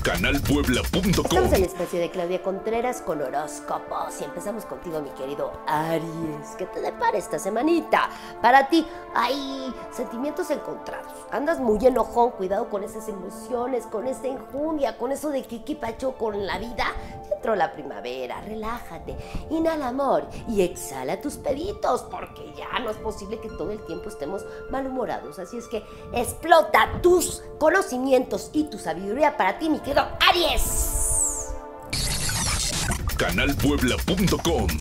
canalpuebla.com. Estamos en el espacio de Claudia Contreras con horóscopos y empezamos contigo, mi querido Aries. ¿Qué te depara esta semanita? Para ti hay sentimientos encontrados. Andas muy enojón, cuidado con esas emociones, con esa enjundia, con eso de que qué pacho con la vida. Ya entró la primavera, relájate, inhala amor y exhala tus peditos, porque ya no es posible que todo el tiempo estemos malhumorados. Así es que explota tus conocimientos y tu sabiduría para ti, mi querido Aries. canalpuebla.com